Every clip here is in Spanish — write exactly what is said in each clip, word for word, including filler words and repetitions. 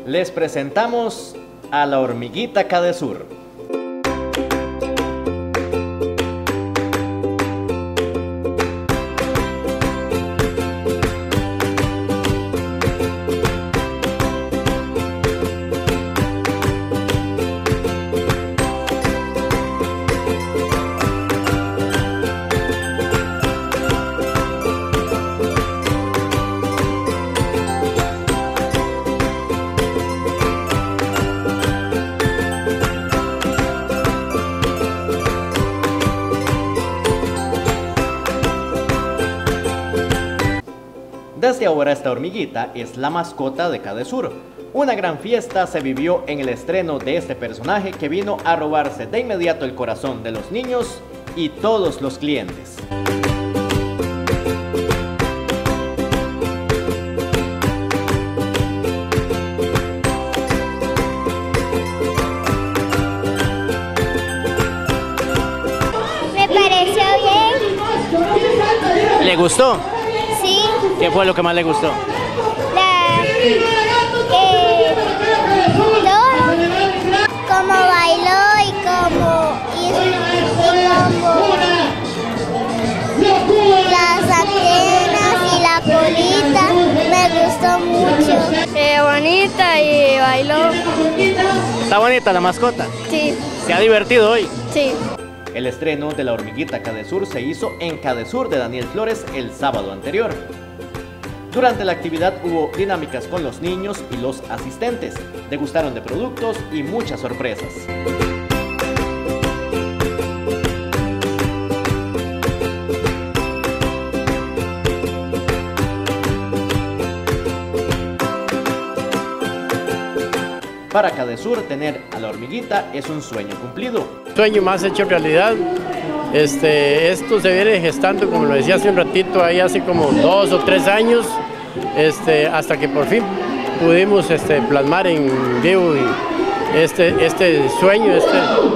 Les presentamos a la hormiguita Cadesur. Desde ahora esta hormiguita es la mascota de Cadesur. Una gran fiesta se vivió en el estreno de este personaje que vino a robarse de inmediato el corazón de los niños y todos los clientes. Me pareció bien. ¿Le gustó? Sí. ¿Qué fue lo que más le gustó? La, eh, todo, como bailó y como hizo, y como las antenas y la colita, me gustó mucho. Eh, bonita y bailó. ¿Está bonita la mascota? Sí. ¿Se ha divertido hoy? Sí. El estreno de la hormiguita Cadesur se hizo en Cadesur de Daniel Flores el sábado anterior. Durante la actividad hubo dinámicas con los niños y los asistentes, degustaron de productos y muchas sorpresas. Para Cadesur, tener a la hormiguita es un sueño cumplido. Sueño más hecho realidad. Este, esto se viene gestando, como lo decía hace un ratito, ahí hace como dos o tres años, este, hasta que por fin pudimos este, plasmar en vivo este, este sueño, este,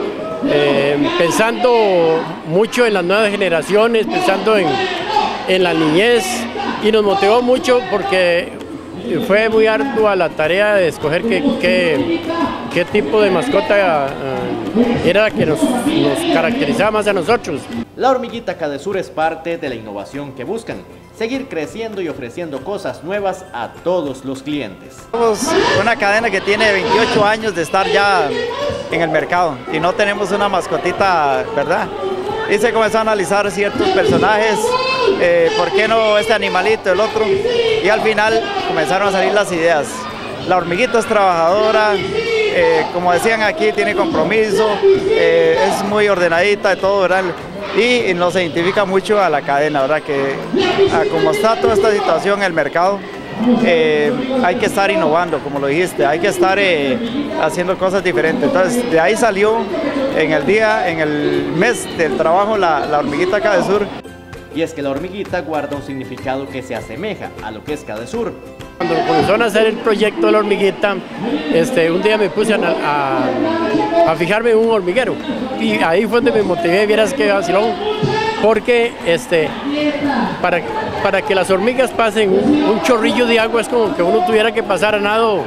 eh, pensando mucho en las nuevas generaciones, pensando en, en la niñez, y nos motivó mucho porque fue muy ardua la tarea de escoger qué, qué, qué tipo de mascota uh, era la que nos, nos caracterizaba más a nosotros. La hormiguita Cadesur es parte de la innovación que buscan, seguir creciendo y ofreciendo cosas nuevas a todos los clientes. Somos una cadena que tiene veintiocho años de estar ya en el mercado y no tenemos una mascotita, ¿verdad? Y se comenzó a analizar ciertos personajes, eh, ¿por qué no este animalito, el otro? Y al final comenzaron a salir las ideas. La hormiguita es trabajadora, eh, como decían aquí, tiene compromiso, eh, es muy ordenadita y todo, ¿verdad? Y nos identifica mucho a la cadena, ¿verdad? Que a como está toda esta situación en el mercado, eh, hay que estar innovando, como lo dijiste, hay que estar eh, haciendo cosas diferentes. Entonces, de ahí salió en el día, en el mes del trabajo, la, la hormiguita Cadesur. Y es que la hormiguita guarda un significado que se asemeja a lo que es Cadesur. Cuando comenzaron a hacer el proyecto de la hormiguita, este, un día me puse a, a, a fijarme en un hormiguero y ahí fue donde me motivé, vieras que vacilón, porque este, para, para que las hormigas pasen un, un chorrillo de agua es como que uno tuviera que pasar a nado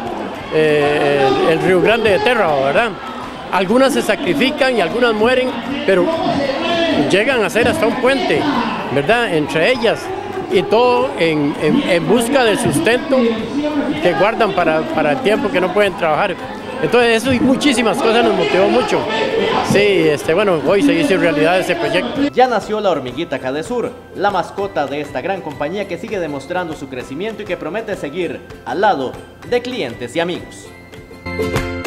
eh, el, el Río Grande de Terra, ¿verdad? Algunas se sacrifican y algunas mueren, pero llegan a ser hasta un puente, ¿verdad? Entre ellas, y todo en, en, en busca del sustento que guardan para, para el tiempo que no pueden trabajar. Entonces eso y muchísimas cosas nos motivó mucho. Sí, este, bueno, hoy se hizo realidad ese proyecto. Ya nació la hormiguita Cadesur, la mascota de esta gran compañía que sigue demostrando su crecimiento y que promete seguir al lado de clientes y amigos.